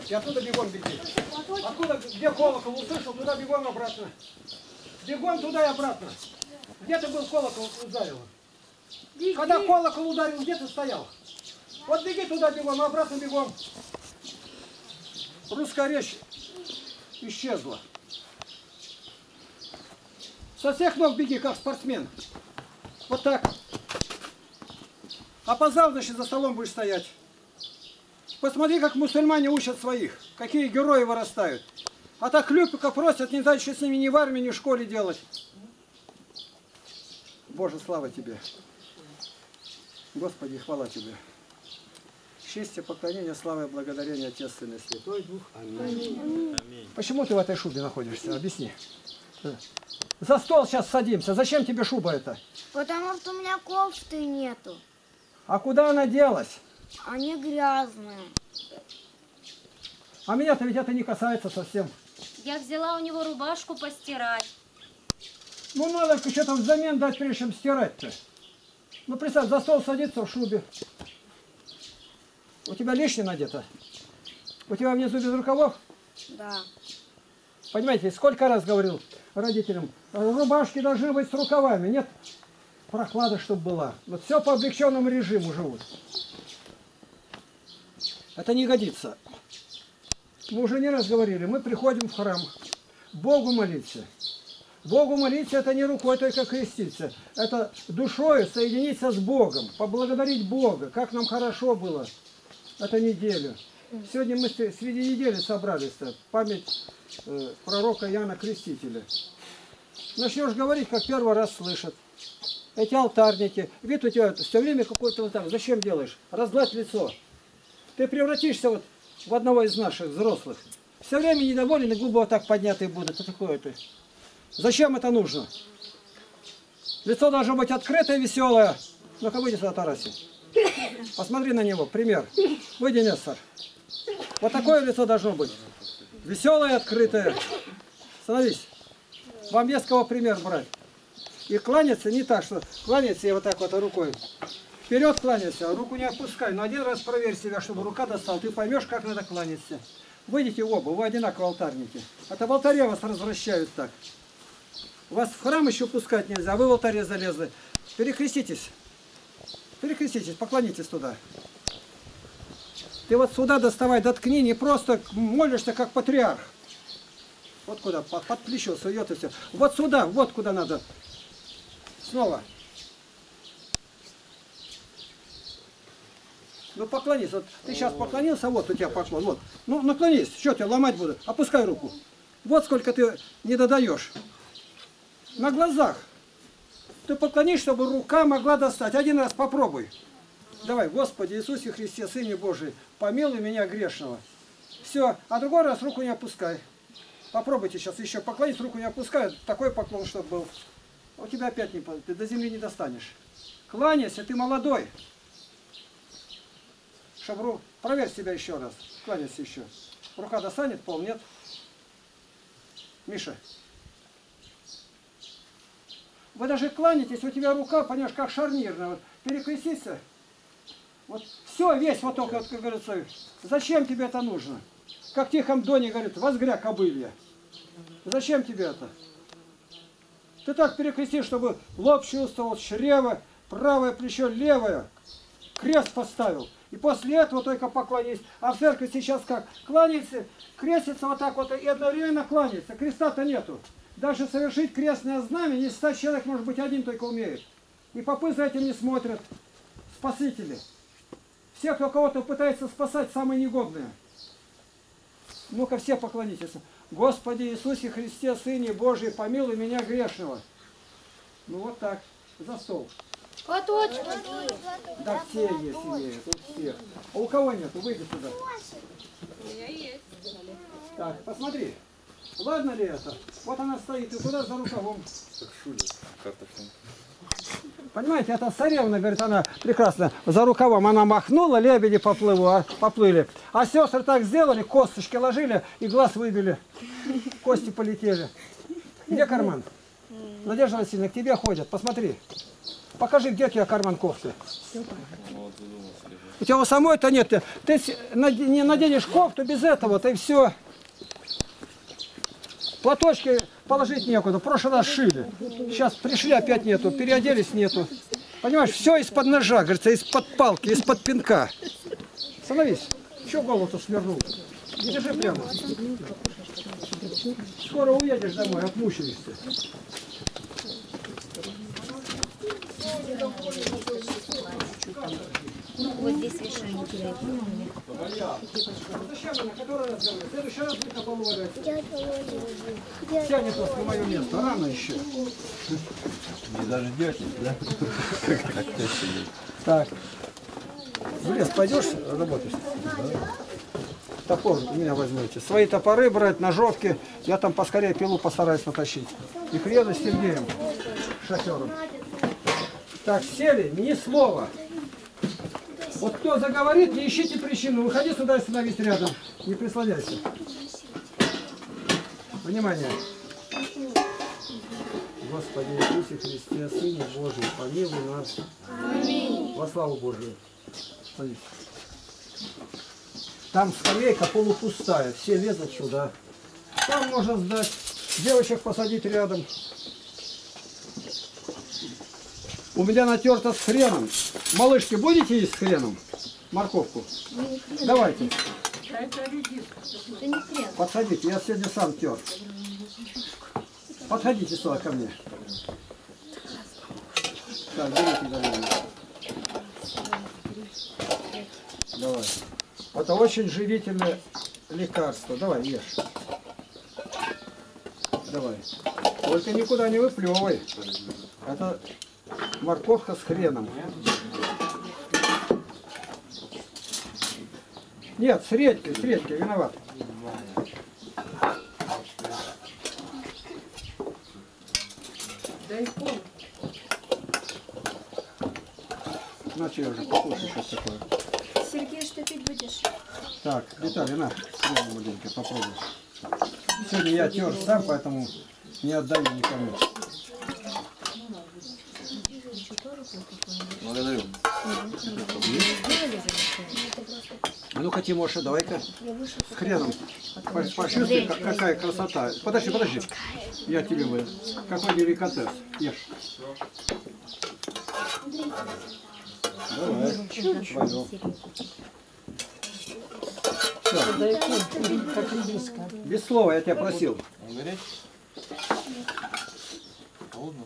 И оттуда бегом беги. Откуда, где колокол услышал, туда бегом обратно. Бегом туда и обратно. Где ты был, колокол ударил? Когда колокол ударил, где ты стоял? Вот беги туда бегом, обратно бегом. Русская речь исчезла. Со всех ног беги, как спортсмен. Вот так. Опоздал, значит, за столом будешь стоять. Посмотри, как мусульмане учат своих. Какие герои вырастают. А так хлюпика просят, не знают, что с ними ни в армии, ни в школе делать. Боже, слава Тебе. Господи, хвала Тебе. Честь, поклонение, слава и благодарение Отец, Сын и Святой Дух. Аминь. Почему ты в этой шубе находишься? Объясни. За стол сейчас садимся. Зачем тебе шуба эта? Потому что у меня кофты нету. А куда она делась? Они грязные. А меня-то ведь это не касается совсем. Я взяла у него рубашку постирать. Ну надо что-то взамен дать, прежде чем стирать-то. Ну представь, за стол садиться в шубе. У тебя лишнее надето? У тебя внизу без рукавов? Да. Понимаете, сколько раз говорил родителям, рубашки должны быть с рукавами. Нет, прохлада, чтобы была. Вот все по облегченному режиму живут. Это не годится. Мы уже не раз говорили, мы приходим в храм. Богу молиться. Богу молиться — это не рукой только креститься. Это душой соединиться с Богом, поблагодарить Бога, как нам хорошо было эту неделю. Сегодня мы среди недели собрались-то, память пророка Иоанна Крестителя. Начнешь говорить, как первый раз слышат. Эти алтарники, вид у тебя все время какой-то алтарь. Зачем делаешь? Разгладь лицо. Ты превратишься вот в одного из наших взрослых. Все время недоволен и губы вот так поднятые будут. Что такое ты? Зачем это нужно? Лицо должно быть открытое, веселое. Ну-ка, выйди сюда, Тараси. Посмотри на него, пример. Выйди, Нестор. Вот такое лицо должно быть. Веселое, открытое. Становись. Вам есть кого пример брать. И кланяться не так, что кланяться я вот так вот рукой. Вперед кланяйся, руку не опускай. Но один раз проверь себя, чтобы рука достала. Ты поймешь, как надо кланяться. Выйдите оба, вы одинаково алтарники. Это в алтаре вас развращают так. Вас в храм еще пускать нельзя, а вы в алтаре залезли. Перекреститесь. Перекреститесь, поклонитесь туда. Ты вот сюда доставай, доткни, не просто молишься, как патриарх. Вот куда, под плечо сует и все. Вот сюда, вот куда надо. Снова. Ну поклонись. Вот ты сейчас поклонился, вот у тебя поклон. Вот. Ну наклонись, что тебя ломать буду? Опускай руку. Вот сколько ты не додаешь. На глазах. Ты поклонись, чтобы рука могла достать. Один раз попробуй. Давай, Господи Иисусе Христе, Сыне Божий, помилуй меня грешного. Все, а другой раз руку не опускай. Попробуйте сейчас еще поклонись, руку не опускай. Такой поклон, чтобы был. У тебя опять не, ты до земли не достанешь. Кланяйся, ты молодой. Чтобы проверь себя еще раз. Кланяйся еще. Рука достанет, пол нет. Миша. Вы даже кланяетесь, у тебя рука, понимаешь, как шарнирная. Вот, перекрестися. Вот все, весь вот только, вот, как говорится, зачем тебе это нужно? Как в Тихом Доне говорит, возгря кобылья. Зачем тебе это? Ты так перекрестишь, чтобы лоб чувствовал, чрево, правое плечо, левое. Крест поставил. И после этого только поклонись. А в церкви сейчас как? Кланяется, крестится вот так вот и одновременно кланяется. Креста-то нету. Даже совершить крестное знамя, не 100 человек, может быть, один только умеет. И попы за этим не смотрят. Спасители. Все, кто кого-то пытается спасать, самые негодные. Ну-ка, все поклонитесь. Господи Иисусе Христе, Сыне Божий, помилуй меня грешного. Ну вот так, за стол. Платочки. Да все есть, имеют, у всех. А у кого нету? Выйди туда. У меня есть. Так, посмотри. Ладно ли это? Вот она стоит, и туда за рукавом. Понимаете, это царевна, говорит, она прекрасно. За рукавом она махнула, лебеди поплыли. А сестры так сделали, косточки ложили и глаз выбили. Кости полетели. Где карман? Надежда Васильевна, к тебе ходят, посмотри. Покажи, где у тебя карман кофты. У тебя у самой-то нет. Ты не наденешь кофту без этого-то и все. Платочки положить некуда. В прошлый раз шили. Сейчас пришли, опять нету. Переоделись, нету. Понимаешь, все из-под ножа, говорится, из-под палки, из-под пинка. Становись. Чего голову-то свернул? Держи прямо. Скоро уедешь домой, отмучаешься. Вот здесь совершенно не теряет. В следующий раз вы на полу валяете. Тянет вас на мое место, рано еще. Не дождетесь, да? Так. В лес пойдешь, работаешь? Топор у меня возьмете. Свои топоры брать, ножовки. Я там поскорее пилу постараюсь натащить. И приеду с Сергеем, шофером. Так, сели, ни слова. Вот кто заговорит, не ищите причину. Выходи сюда и становись рядом. Не прислоняйся. Внимание. Господи Иисусе Христе, Сыне Божий, помилуй нас. Аминь. Во славу Божию. Садись. Там скамейка полупустая, все лезут сюда. Там можно сдать. Девочек посадить рядом. У меня натерто с хреном. Малышки, будете есть с хреном? Морковку? Давайте. Это не хрен. Подходите, я сегодня сам тер. Подходите сюда ко мне. Так, берите, давай. Давай. Это очень живительное лекарство. Давай, ешь. Давай. Только никуда не выплевывай. Это морковка с хреном. Нет, с редькой, виноват. Значит, я уже покушаю что такое. Сергей, что пить будешь? Так, Виталий, на, маленько, попробуй. Сегодня я тер сам, поэтому не отдаю никому. Благодарю. А ну-ка, Тимоша, давай-ка с хреном. Почувствуй, какая красота. Подожди. Я тебе вы. Какой деликатес. Ешь. Давай. Пойдем. Все. Без слова, я тебя просил. Горячий? Холодно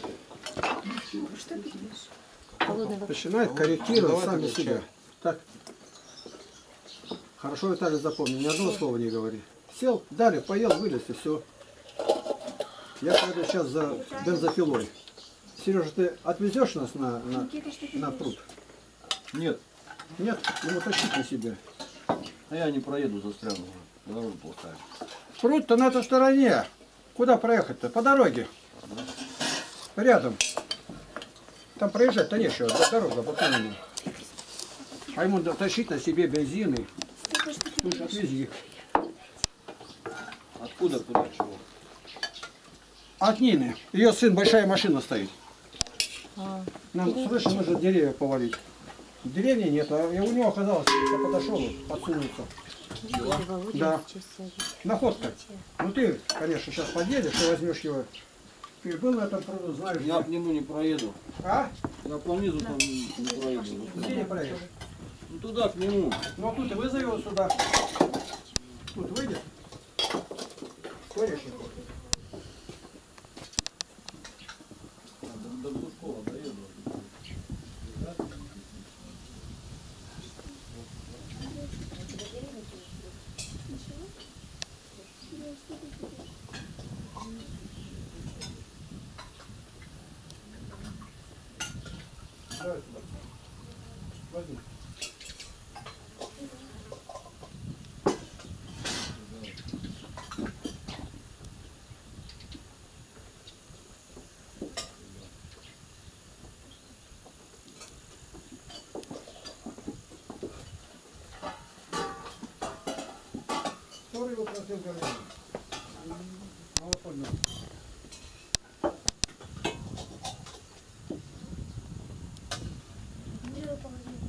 вообще. Начинает корректировать Давай сами тогда себя. чай. Так. Хорошо, Виталий, запомни, ни одного слова не говори. Сел, дали, поел, вылез и все. Я пойду сейчас за бензопилой. Сережа, ты отвезешь нас на пруд? Нет, Нет? Ему тащить на себе. а я не проеду, застряну. Дорога плохая. Пруд-то на той стороне. Куда проехать-то? По дороге. Рядом. Там проезжать-то нечего. Дорога обыкновенная. А ему тащить на себе бензины. Слушай, отвези. Откуда, куда, чего? От Нины. Ее сын, большая машина стоит. Нам срочно нужно деревья повалить. Деревни нет, а у него оказалось, я подошел, подсунулся. Да. Находка. Ну ты, конечно, сейчас подъедешь и возьмешь его. Ты был на этом пруду, знаешь. Я где? к нему не проеду. А? Я по низу там не проеду. Где не проедешь? Ну туда, к нему. Ну а тут и вызови его сюда. Тут выйдет. Ходишь? До Глушкова доеду. Давай сюда. Возьми. Который его просил говорить. Ну вот поднял. половину.